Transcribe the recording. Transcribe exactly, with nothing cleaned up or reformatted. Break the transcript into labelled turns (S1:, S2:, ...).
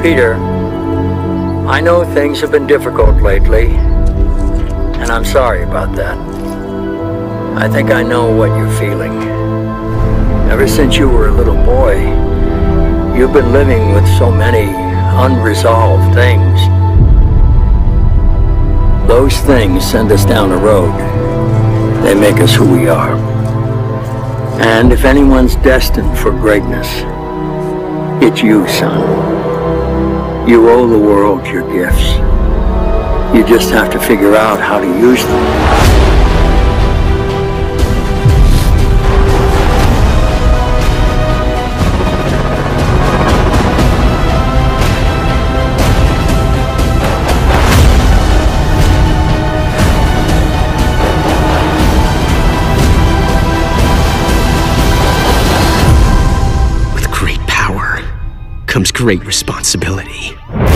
S1: Peter, I know things have been difficult lately, and I'm sorry about that. I think I know what you're feeling. Ever since you were a little boy, you've been living with so many unresolved things. Those things send us down a road. They make us who we are. And if anyone's destined for greatness, it's you, son. You owe the world your gifts. You just have to figure out how to use them.
S2: With great power comes great responsibility.